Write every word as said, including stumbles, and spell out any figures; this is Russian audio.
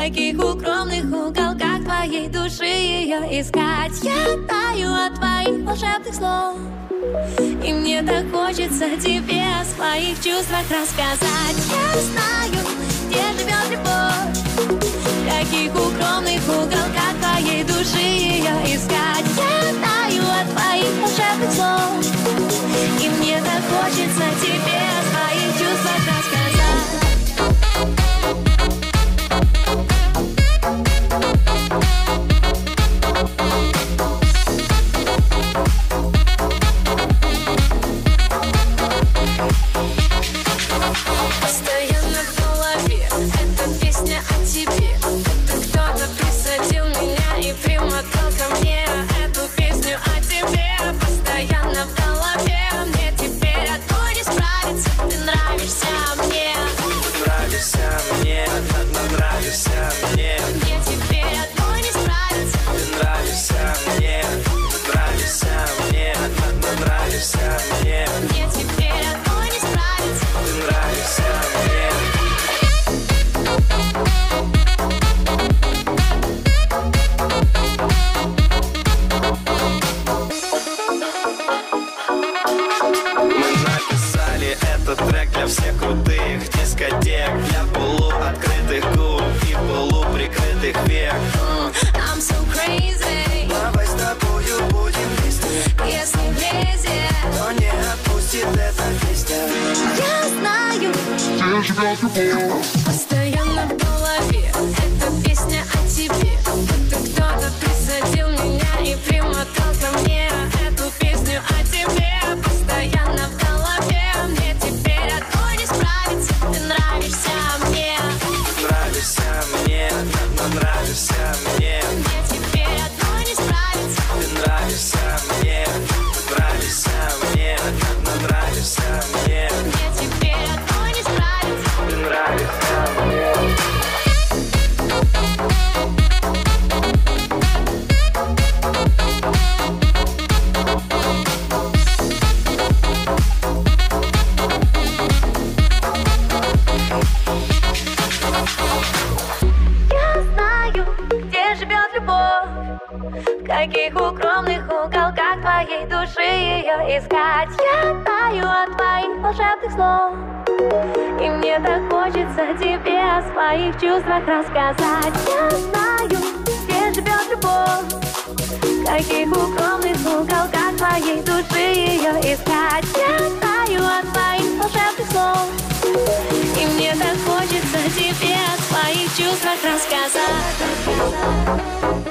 каких укромных уголках твоей души ее искать. Я таю от твоих волшебных слов, и мне так хочется тебе о своих чувствах рассказать. Я знаю, где живет любовь, в каких укромных уголках твоей души ее искать. Я таю от твоих волшебных слов, и мне так хочется тебе о своих чувствах рассказать. Постоянно в голове эта песня о тебе. Это кто-то присадил меня и примотал ко мне эту песню о тебе. Постоянно в голове, мне теперь одной не справиться. Ты нравишься мне, нравишься мне, нравишься мне. мне теперь одной не справиться. Ты нравишься мне, нравишься мне, нравишься мне. Мне теперь одной не справиться. Ты нравишься мне. Мы написали этот трек для всех крутых дискотек, для полуоткрытых губ и полуприкрытых век. I'm so crazy, Давай с тобою будем вместе, если влезет. но не отпустит эта песня. Я знаю, Постоянно в голове эта песня о тебе. Это кто-то присадил меня и примотал ко мне эту песню о тебе. Постоянно в голове, мне теперь одной не справиться. Ты нравишься мне, Нравишься мне, нравишься мне. мне теперь одной не справиться. Ты нравишься мне, нравишься мне, нравишься мне. Мне теперь одной не справиться. Ты нравишься мне. я знаю, где живет любовь, в каких укромных уголках твоей души ее искать. Я таю от твоих волшебных слов, и мне так хочется тебе о своих чувствах рассказать. Я знаю, где живет любовь, в каких укромных уголках твоей души ее искать. Я таю от твоих волшебных слов, и мне так хочется тебе о своих чувствах рассказать.